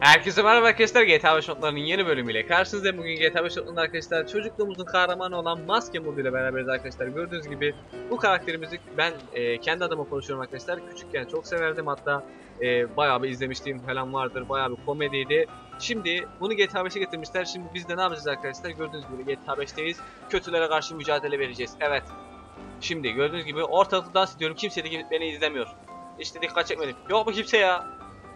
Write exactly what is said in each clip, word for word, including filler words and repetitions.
Herkese merhaba arkadaşlar, G T A beş modlarının yeni bölümüyle karşınızdayım. Bugün G T A beş modlarında arkadaşlar çocukluğumuzun kahramanı olan Maske moduyla beraberiz arkadaşlar. Gördüğünüz gibi bu karakterimizi ben e, kendi adıma konuşuyorum arkadaşlar. Küçükken çok severdim, hatta e, bayağı bir izlemişliğim falan vardır, bayağı bir komediydi. Şimdi bunu G T A beşe getirmişler. Şimdi biz de ne yapacağız arkadaşlar? Gördüğünüz gibi G T A beşteyiz. Kötülere karşı mücadele vereceğiz. Evet. Şimdi gördüğünüz gibi ortalıkta dans ediyorum. Kimse de beni izlemiyor. İşte dikkat çekmedim. Yok mu kimse ya?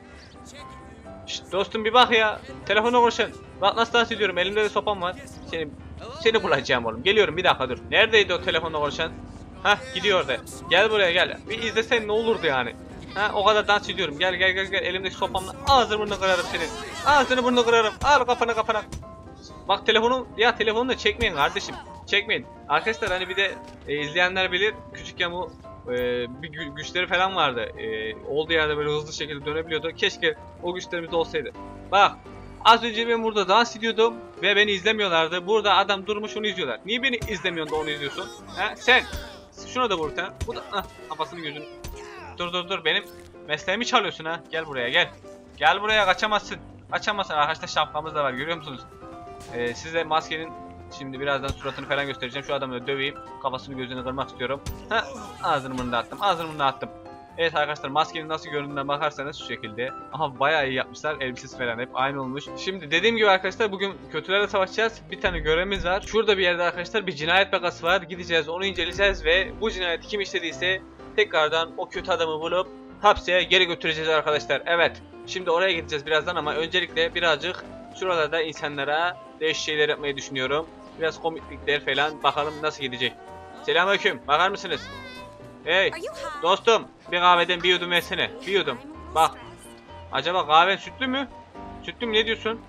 Şşt, dostum bir bak ya. Telefonla konuşun. Bak nasıl dans ediyorum. Elimde de sopam var. Seni seni bulacağım oğlum. Geliyorum, bir dakika dur. Neredeydi o telefonla konuşan? Hah, gidiyor orada. Gel buraya gel. Bir izlesen ne olurdu yani. Ha, o kadar dans ediyorum. Gel gel gel gel. Elimdeki sopamla ağzını burnunu kırarım senin. Ağzını burnunu kırarım. Al kafana kafana. Bak telefonum ya, telefonu da çekmeyin kardeşim. Çekmeyin. Arkadaşlar hani bir de e, izleyenler bilir. Küçükken bu Ee, bir gü güçleri falan vardı. Ee, olduğu yerde böyle hızlı şekilde dönebiliyordu. Keşke o güçlerimiz olsaydı. Bak, az önce ben burada dans ediyordum ve beni izlemiyorlardı. Burada adam durmuş onu izliyorlar. Niye beni izlemiyorsun da onu izliyorsun? Ha? Sen şuna da vur sen. Bu da ah, kafasını gözünü. Dur dur dur, benim mesleğimi çalıyorsun ha. Gel buraya gel. Gel buraya, kaçamazsın. Kaçamazsın. Arkadaşlar şapkamız da var, görüyor musunuz? Ee, size maskenin şimdi birazdan suratını falan göstereceğim. Şu adamı döveyim. Kafasını gözünü kırmak istiyorum. Ha, ağzını burnunu attım. Ağzını burnunu attım. Evet arkadaşlar, maskenin nasıl göründüğüne bakarsanız şu şekilde. Aha, bayağı iyi yapmışlar. Elbisesi falan hep aynı olmuş. Şimdi dediğim gibi arkadaşlar, bugün kötülerle savaşacağız. Bir tane görevimiz var. Şurada bir yerde arkadaşlar bir cinayet vakası var. Gideceğiz, onu inceleyeceğiz ve bu cinayeti kim işlediyse tekrardan o kötü adamı bulup hapse geri götüreceğiz arkadaşlar. Evet. Şimdi oraya gideceğiz birazdan ama öncelikle birazcık şuralarda insanlara değişik şeyler yapmayı düşünüyorum. Biraz komiklikler falan, bakalım nasıl gidecek. Selamünaleyküm, bakar mısınız? Hey dostum, bir kahveden bir yudum versene. Bir yudum. Bak, acaba kahven sütlü mü? Sütlü mü, ne diyorsun?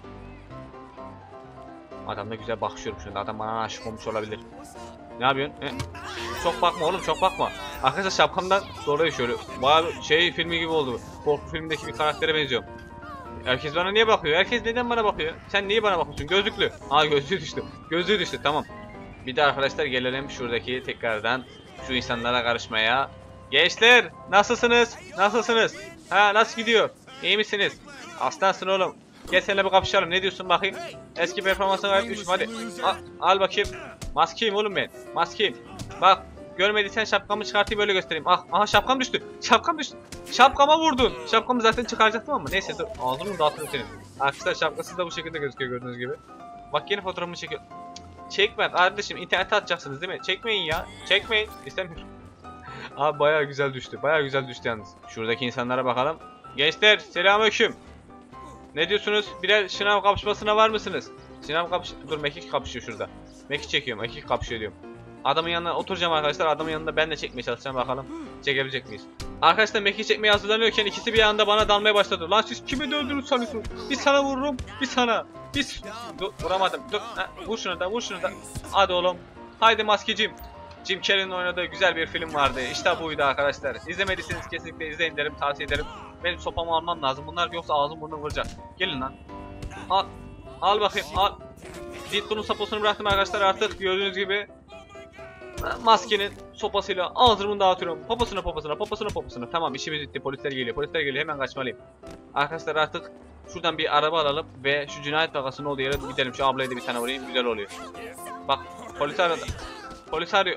Adam da güzel bakışıyorum şimdi. Adam bana aşık olmuş olabilir. Ne yapıyorsun? He? Çok bakma oğlum, çok bakma. Arkadaşlar şapkamdan dolayı şöyle bayağı şey filmi gibi oldu. Korku filmindeki bir karaktere benziyorum. Herkes bana niye bakıyor? Herkes neden bana bakıyor? Sen niye bana bakıyorsun? Gözlüklü. Aa, gözlüğü düştü. Gözlüğü düştü, tamam. Bir de arkadaşlar gelelim şuradaki tekrardan şu insanlara karışmaya. Gençler nasılsınız? Nasılsınız? Ha, nasıl gidiyor? İyi misiniz? Aslansın oğlum. Gel seninle bir kapışalım. Ne diyorsun bakayım? Eski performansına gayet düştüm, hadi. Al, al bakayım. Maskeyim oğlum ben. Maskeyim. Bak, görmediysen şapkamı çıkartayım, böyle göstereyim. Ah, aha, şapkam düştü. Şapkam düştü. Şapkama vurdun. Şapkamı zaten çıkaracaktım ama neyse, dur. Ağzını dağıtırım senin. Arkadaşlar şapkası da bu şekilde gözüküyor gördüğünüz gibi. Bak, yeni fotoğrafımı çekiyor. Çekme kardeşim, internete atacaksınız değil mi? Çekmeyin ya. Çekmeyin. İstemiyorum. Abi bayağı güzel düştü. Bayağı güzel düştü yalnız. Şuradaki insanlara bakalım. Gençler selamünaleyküm. Ne diyorsunuz? Birer şınav kapışmasına var mısınız? Şınav kapış... Dur, mekik kapışıyor şurada. Mekik çekiyorum. Mekik kapışıyor diyorum. Adamın yanına oturacağım arkadaşlar. Adamın yanında ben de çekmeye çalışacağım, bakalım çekebilecek miyiz? Arkadaşlar mekik çekmeye hazırlanıyorken ikisi bir anda bana dalmaya başladı. Lan siz kimi öldürdünüz sanıyorsunuz? Bir sana vururum, bir sana. Bir... Dur, vuramadım. Dur. Ha, vur şunu da, vur şunu da. Hadi oğlum. Haydi maskeciğim. Jim Carrey'nin oynadığı güzel bir film vardı. İşte buydu arkadaşlar. İzlemediyseniz kesinlikle izleyin derim, tavsiye ederim. Benim sopamı almam lazım. Bunlar yoksa ağzım burnum vuracak. Gelin lan. Al. Al bakayım, al. Ditto'nun sopasını bıraktım arkadaşlar, artık gördüğünüz gibi. Maskenin sopasıyla ağzımı dağıtıyorum. Poposuna poposuna poposuna poposuna. Tamam, işimiz bitti. Polisler geliyor. Polisler geliyor. Hemen kaçmalıyım. Arkadaşlar artık şuradan bir araba alalım ve şu cinayet vakasının olduğu yere gidelim. Şu ablayı da bir tane vurayım. Güzel oluyor. Bak, polis aradı. Polis arıyor.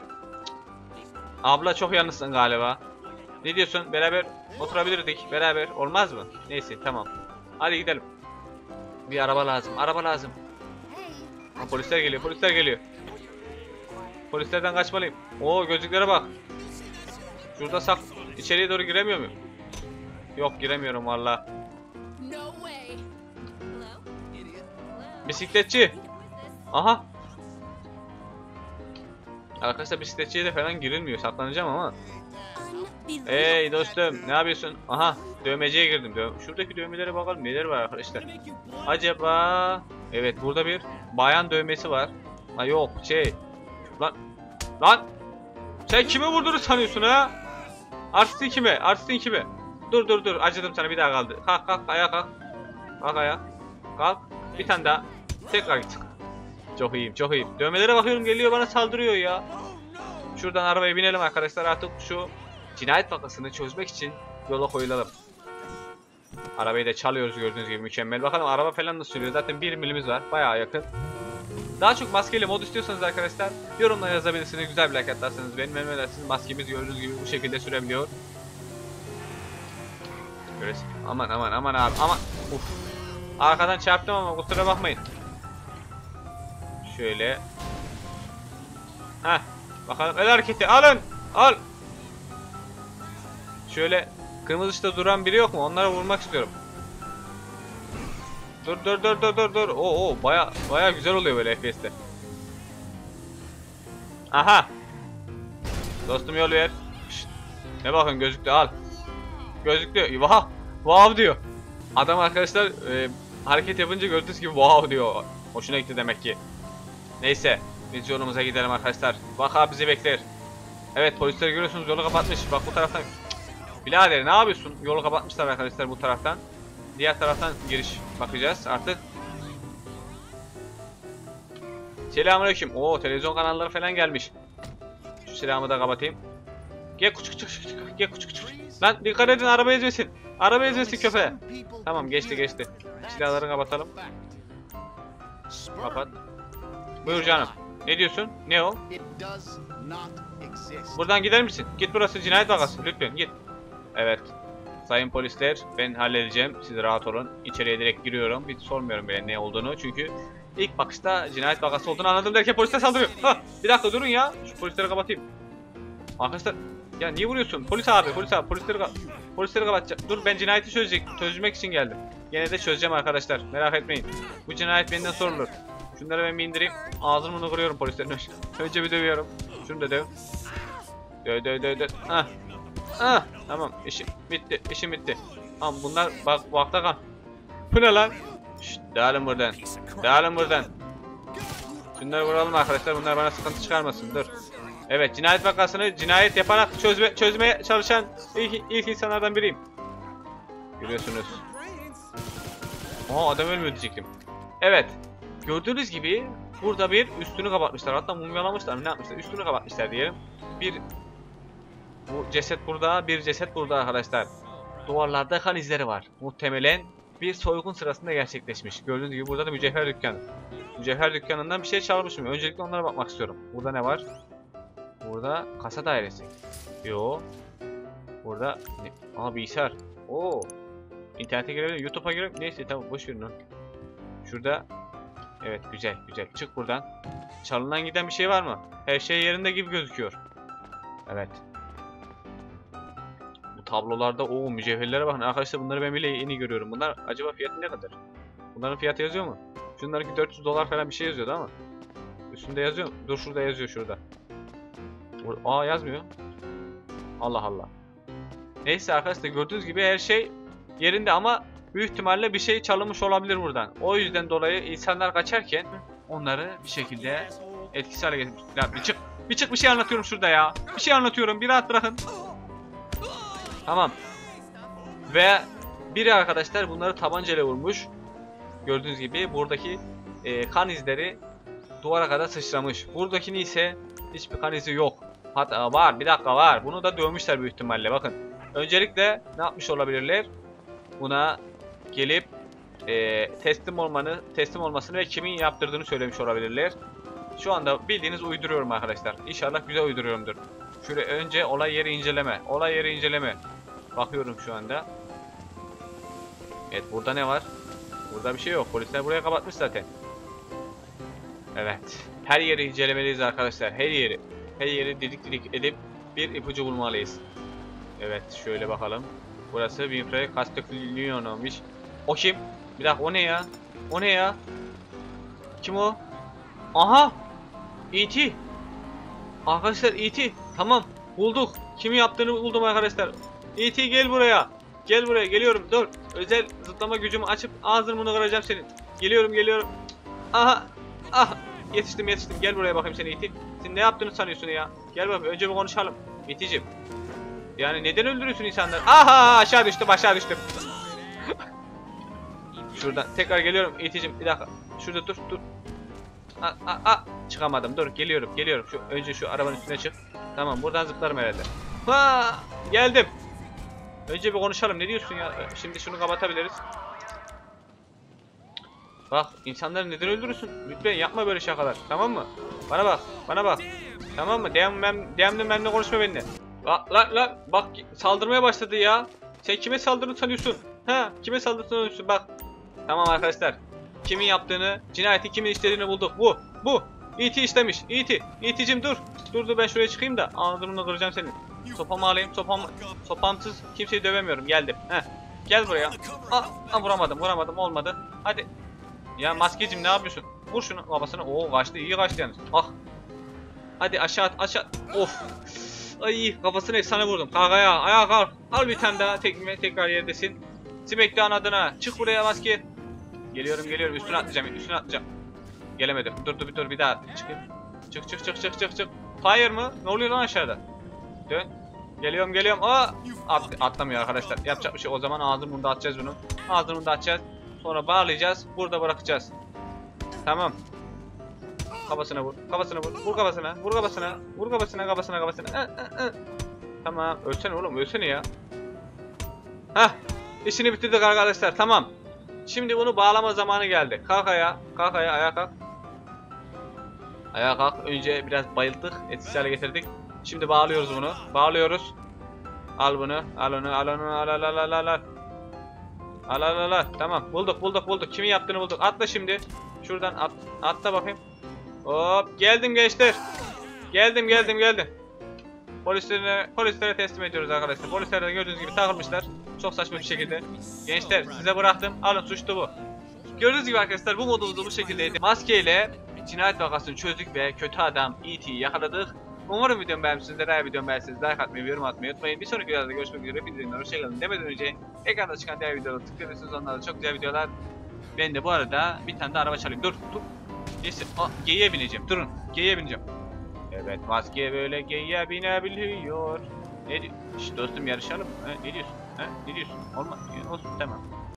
Abla çok yalnızsın galiba. Ne diyorsun? Beraber oturabilirdik. Beraber olmaz mı? Neyse, tamam. Hadi gidelim. Bir araba lazım. Araba lazım. Ha, polisler geliyor. Polisler geliyor. Polislerden kaçmalıyım. Oo, gözlüklere bak. Şurada sak. İçeriye doğru giremiyor muyum? Yok, giremiyorum valla. Bisikletçi. Aha. Arkadaşlar bisikletçiye de falan girilmiyor. Saklanacağım ama. Hey dostum, ne yapıyorsun? Aha, dövmeciye girdim. Dö Şuradaki dövmelere bakalım neler var arkadaşlar. Acaba... Evet, burada bir bayan dövmesi var. Ha yok, şey... Lan... Lan! Sen kime vurduğunu sanıyorsun ha? Artistin kime? Artistin kime? Dur dur dur, acıdım sana, bir daha kaldı. Kalk kalk, ayağa kalk. Kalk ayağa. Kalk. Bir tane daha. Tekrar git. Çok iyiyim, çok iyiyim. Dövmelere bakıyorum, geliyor bana saldırıyor ya. Şuradan arabaya binelim arkadaşlar, artık şu cinayet vakasını çözmek için yola koyulalım. Arabayı da çalıyoruz gördüğünüz gibi, mükemmel. Bakalım araba falan nasıl sürüyor. Zaten bir milimiz var. Bayağı yakın. Daha çok maskeli mod istiyorsanız arkadaşlar yorumlara yazabilirsiniz. Güzel bir like atarsanız benim memnun edersiniz. Maskemiz gördüğünüz gibi bu şekilde sürebiliyor. Böyle aman aman aman abi aman. Uf. Arkadan çarptım ama kusura bakmayın. Şöyle. Heh. Bakalım el hareketi alın. Al. Şöyle kırmızı ışıkta duran biri yok mu? Onlara vurmak istiyorum. Dur dur dur dur dur dur. Oo oo baya baya güzel oluyor böyle F P S'te. Aha. Dostum yol ver. Şşt. Ne bakın gözüktü al. Gözüktü. Vah. Wow diyor. Adam arkadaşlar e, hareket yapınca gördüğünüz gibi wow diyor. Hoşuna gitti demek ki. Neyse. Biz yolumuza gidelim arkadaşlar. Vaka bizi bekler. Evet polisleri görüyorsunuz yolu kapatmış. Bak bu taraftan. Birader ne yapıyorsun? Yolu kapatmışlar arkadaşlar bu taraftan. Diğer taraftan giriş bakacağız artık. Selamünaleyküm. Oo televizyon kanalları falan gelmiş. Şu silahımı da kapatayım. Gel küçük küçük küçük. Gel küçük küçük. Lan dikkat edin araba ezmesin. Araba ezmesin köpeğe. Tamam geçti geçti. Silahları kapatalım. Kapat. Buyur canım. Ne diyorsun? Ne o? Buradan gider misin? Git burası cinayet vakası. Lütfen git. Evet. Sayın polisler ben halledeceğim. Siz rahat olun. İçeriye direkt giriyorum. Hiç sormuyorum bile ne olduğunu. Çünkü ilk bakışta cinayet vakası olduğunu anladım derken polisler saldırıyor. Ha, bir dakika durun ya. Şu polisleri kapatayım. Arkadaşlar ya niye vuruyorsun? Polis abi, polis abi. Polisleri, polisleri kapatacağım. Dur ben cinayeti çözecek. Çözmek için geldim. Gene de çözeceğim arkadaşlar. Merak etmeyin. Bu cinayet benden sorulur. Şunları ben bir indireyim. Ağzını bunu kırıyorum polislerin. Önce bir dövüyorum. Şunu da döv. Döv döv döv döv. Ah. Ah. Tamam işim bitti. İşim bitti. Tamam bunlar bak vakta kal. Bu ne lan? Şşt dağılın buradan. Dağılın buradan. Şunları vuralım arkadaşlar. Bunlar bana sıkıntı çıkarmasın. Dur. Evet cinayet vakasını cinayet yaparak çözme, çözmeye çalışan ilk, ilk insanlardan biriyim. Görüyorsunuz. Aa adam ölmüyor diyecektim. Evet. Gördüğünüz gibi burada bir üstünü kapatmışlar. Hatta mumyalamışlar mı ne yapmışlar? Üstünü kapatmışlar diyelim. Bir bu ceset burada, bir ceset burada arkadaşlar. Duvarlarda kan izleri var. Muhtemelen bir soygun sırasında gerçekleşmiş. Gördüğünüz gibi burada da mücevher dükkanı. Mücevher dükkanından bir şey çalmış mı? Öncelikle onlara bakmak istiyorum. Burada ne var? Burada kasa dairesi. Yo. Burada ne? Aa bilgisayar. Oo. İnternete girelim, YouTube'a girelim. Neyse tamam boş verin onu. Şurada. Evet güzel güzel. Çık buradan. Çalınan giden bir şey var mı? Her şey yerinde gibi gözüküyor. Evet. Bu tablolarda o mücevherlere bakın arkadaşlar, bunları ben bile yeni görüyorum. Bunlar acaba fiyatı ne kadar? Bunların fiyatı yazıyor mu? Şunlarınki dört yüz dolar falan bir şey yazıyordu ama. Üstünde yazıyor mu? Dur şurada yazıyor şurada. Aa yazmıyor. Allah Allah. Neyse arkadaşlar gördüğünüz gibi her şey yerinde ama büyük ihtimalle bir şey çalınmış olabilir buradan. O yüzden dolayı insanlar kaçarken onları bir şekilde etkisiz hale getirmiş. Ya bir çık, bir çık bir şey anlatıyorum şurada ya. Bir şey anlatıyorum, bir rahat bırakın. Tamam. Ve biri arkadaşlar bunları tabancayla vurmuş. Gördüğünüz gibi buradaki e, kan izleri duvara kadar sıçramış. Buradakini ise hiçbir kan izi yok. Hatta var, bir dakika var. Bunu da dövmüşler büyük ihtimalle bakın. Öncelikle ne yapmış olabilirler? Buna gelip e, teslim olmanı, teslim olmasını ve kimin yaptırdığını söylemiş olabilirler. Şu anda bildiğiniz uyduruyorum arkadaşlar. İnşallah güzel uyduruyorumdur. Şöyle önce olay yeri inceleme. Olay yeri inceleme. Bakıyorum şu anda. Evet burada ne var? Burada bir şey yok. Polisler buraya kapatmış zaten. Evet. Her yeri incelemeliyiz arkadaşlar. Her yeri. Her yeri didik didik edip bir ipucu bulmalıyız. Evet şöyle bakalım. Burası Winfrey Castiglione'miş. O kim? Bir dakika o ne ya? O ne ya? Kim o? Aha! E T Arkadaşlar E T Tamam bulduk. Kimi yaptığını buldum arkadaşlar. E T gel buraya. Gel buraya geliyorum dur. Özel zıplama gücümü açıp ağzını bunu kıracağım senin. Geliyorum geliyorum. Aha! Ah! Yetiştim yetiştim. Gel buraya bakayım sen E T Sen ne yaptığını sanıyorsun ya? Gel bakayım önce bir konuşalım. E T'cim. Yani neden öldürüyorsun insanları? Aha aşağı düştüm aşağı düştüm. Şuradan tekrar geliyorum E T'cim bir dakika. Şurada dur dur. Aa, aa, aa. Çıkamadım dur geliyorum geliyorum. Şu önce şu arabanın üstüne çık. Tamam buradan zıplarım herhalde. Ha geldim. Önce bir konuşalım. Ne diyorsun ya? Şimdi şunu kapatabiliriz. Bak insanları neden öldürürsün? Lütfen yapma böyle şakalar. Tamam mı? Bana bak. Bana bak. Tamam mı? Dem ben demle benimle konuşma benimle. La la la bak saldırmaya başladı ya. Sen kime saldırdığını sanıyorsun? Ha? Kime saldırdığını sanıyorsun? Bak. Tamam arkadaşlar. Kimin yaptığını, cinayeti kimin işlediğini bulduk. Bu. Bu. E T işlemiş. E T. E T'cim dur. Dur dur ben şuraya çıkayım da ağzını kıracağım senin. Sopamı alayım. Sopam sopamsız kimseyi dövemiyorum. Geldim. Heh. Gel buraya. Aa, aa vuramadım. Vuramadım. Olmadı. Hadi. Ya maskecim ne yapıyorsun? Vur şunu babasına. Oo kaçtı. İyi kaçtı yalnız. Ah. Hadi aşağı at. Aşağı. Of. Ay kafasına efsane vurdum. Kalk ayağa. Ayağa kalk. Al bir tane daha. Tekme tekrar yerdesin. Smackdown adına. Çık buraya maske. Geliyorum geliyorum. Üstüne atlayacağım. Üstüne atlayacağım. Gelemedim. Dur dur bir dur bir daha. Çıkayım. Çık çık çık çık çık çık. Fire mı? Ne oluyor lan aşağıda? Dön. Geliyorum geliyorum. Aa! At, atlamıyor arkadaşlar. Yapacak bir şey. O zaman ağzını bunu da atacağız bunu. Ağzını bunu da atacağız. Sonra bağlayacağız. Burada bırakacağız. Tamam. Kafasına vur. Kafasına vur. Vur kafasına. Vur kafasına. Vur kafasına kafasına kafasına. Ee, ee, ee. Tamam. Ölsene oğlum. Ölsene ya. Hah. İşini bitirdik arkadaşlar. Tamam. Şimdi bunu bağlama zamanı geldi. Kalk ayağa. Kalk ayağa. Ayağa kalk. Ayağa kalk. Önce biraz bayılttık. Etkisiz hale getirdik. Şimdi bağlıyoruz bunu. Bağlıyoruz. Al bunu. Al onu. Al onu. Al al al al al. Al al al al. Tamam. Bulduk bulduk bulduk. Kimin yaptığını bulduk. Atla şimdi. Şuradan at. Atla bakayım. Hop. Geldim gençler. Geldim geldim geldim. Polislere, polislere teslim ediyoruz arkadaşlar. Polisler de gördüğünüz gibi takılmışlar. Çok saçma bir şekilde. Gençler size bıraktım. Alın suçlu bu. Gördüğünüz gibi arkadaşlar bu modumuz da bu şekildeydi. Maskeyle cinayet vakasını çözdük ve kötü adam E T'yi yakaladık. Umarım videomu beğenmişsinizdir. Eğer videomu beğendiyseniz like atmayı, yorum atmayı unutmayın. Bir sonraki videoda görüşmek üzere. Hepinize hoşçakalın demeden önce ekranda çıkan diğer videoları tıklayabilirsiniz. Onlar da çok güzel videolar. Ben de bu arada bir tane de araba çalayım. Dur dur. Neyse. Aa, geyiğe bineceğim. Durun. Geyiğe bineceğim. Evet maske böyle geyiğe binebiliyor. Ne diyorsun? Şş, dostum yarışalım mı? Ha, ne diyorsun? Ha, ne diyorsun? Olmaz. Olsun tamam.